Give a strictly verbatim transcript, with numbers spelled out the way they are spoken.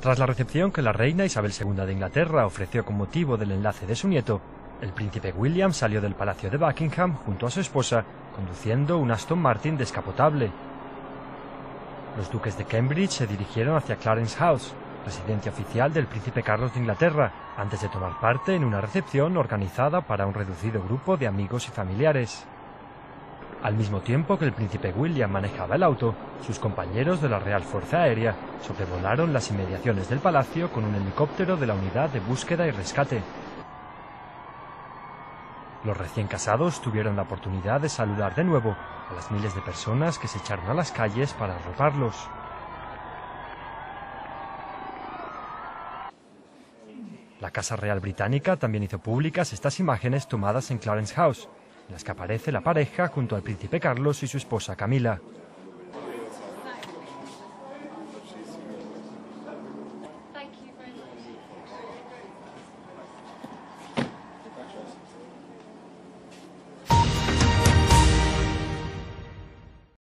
Tras la recepción que la reina Isabel segunda de Inglaterra ofreció con motivo del enlace de su nieto, el príncipe William salió del Palacio de Buckingham junto a su esposa, conduciendo un Aston Martin descapotable. Los duques de Cambridge se dirigieron hacia Clarence House, residencia oficial del príncipe Carlos de Inglaterra, antes de tomar parte en una recepción organizada para un reducido grupo de amigos y familiares. Al mismo tiempo que el príncipe William manejaba el auto, sus compañeros de la Real Fuerza Aérea sobrevolaron las inmediaciones del palacio con un helicóptero de la Unidad de Búsqueda y Rescate. Los recién casados tuvieron la oportunidad de saludar de nuevo a las miles de personas que se echaron a las calles para arroparlos. La Casa Real Británica también hizo públicas estas imágenes tomadas en Clarence House, en las que aparece la pareja junto al príncipe Carlos y su esposa Camila.